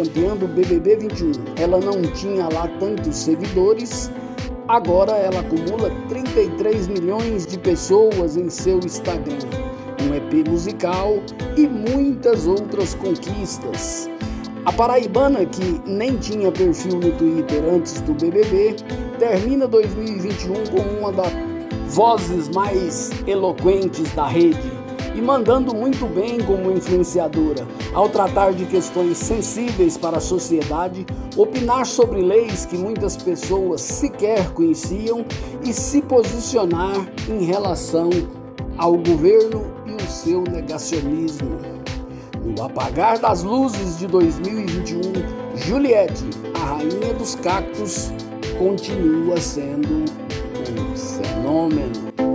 campeã do BBB 21. Ela não tinha lá tantos seguidores, agora ela acumula 33 milhões de pessoas em seu Instagram, um EP musical e muitas outras conquistas. A paraibana, que nem tinha perfil no Twitter antes do BBB, termina 2021 como uma das vozes mais eloquentes da rede e mandando muito bem como influenciadora, ao tratar de questões sensíveis para a sociedade, opinar sobre leis que muitas pessoas sequer conheciam e se posicionar em relação ao governo e o seu negacionismo. No apagar das luzes de 2021, Juliette, a rainha dos cactos, continua sendo um fenômeno.